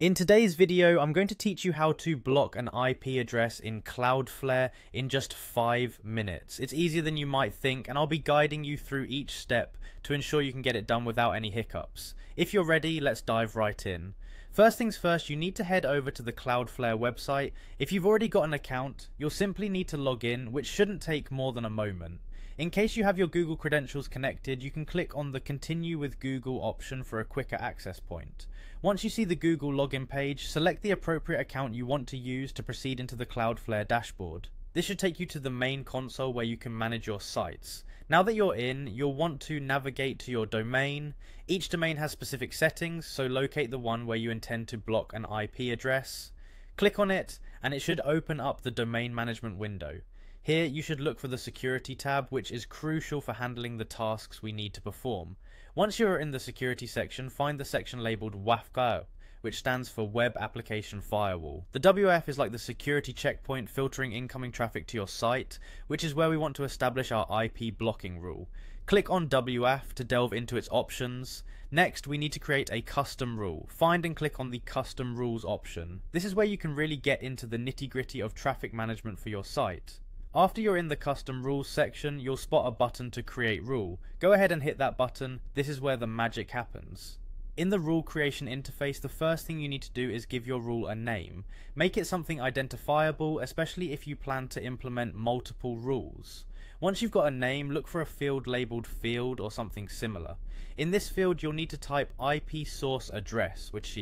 In today's video, I'm going to teach you how to block an IP address in Cloudflare in just 5 minutes. It's easier than you might think, and I'll be guiding you through each step to ensure you can get it done without any hiccups. If you're ready, let's dive right in. First things first, you need to head over to the Cloudflare website. If you've already got an account, you'll simply need to log in, which shouldn't take more than a moment. In case you have your Google credentials connected, you can click on the Continue with Google option for a quicker access point. Once you see the Google login page, select the appropriate account you want to use to proceed into the Cloudflare dashboard. This should take you to the main console where you can manage your sites. Now that you're in, you'll want to navigate to your domain. Each domain has specific settings, so locate the one where you intend to block an IP address. Click on it, and it should open up the domain management window. Here you should look for the security tab, which is crucial for handling the tasks we need to perform. Once you are in the security section, find the section labelled WAF, which stands for Web Application Firewall. The WAF is like the security checkpoint filtering incoming traffic to your site, which is where we want to establish our IP blocking rule. Click on WAF to delve into its options. Next, we need to create a custom rule. Find and click on the Custom Rules option. This is where you can really get into the nitty-gritty of traffic management for your site. After you're in the custom rules section, you'll spot a button to create rule. Go ahead and hit that button. This is where the magic happens. In the rule creation interface, the first thing you need to do is give your rule a name. Make it something identifiable, especially if you plan to implement multiple rules. Once you've got a name, look for a field labeled field or something similar. In this field, you'll need to type IP source address, which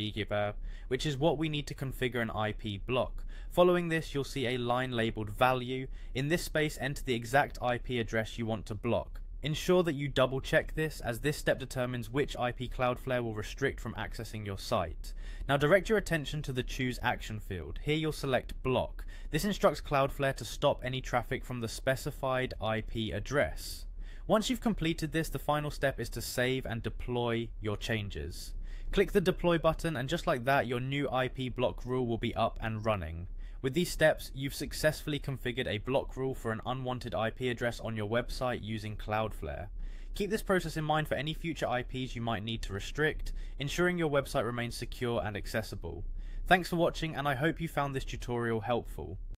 is what we need to configure an IP block. Following this, you'll see a line labeled value. In this space, enter the exact IP address you want to block. Ensure that you double check this, as this step determines which IP Cloudflare will restrict from accessing your site. Now direct your attention to the Choose Action field. Here you'll select Block. This instructs Cloudflare to stop any traffic from the specified IP address. Once you've completed this, the final step is to save and deploy your changes. Click the Deploy button, and just like that, your new IP block rule will be up and running. With these steps, you've successfully configured a block rule for an unwanted IP address on your website using Cloudflare. Keep this process in mind for any future IPs you might need to restrict, ensuring your website remains secure and accessible. Thanks for watching, and I hope you found this tutorial helpful.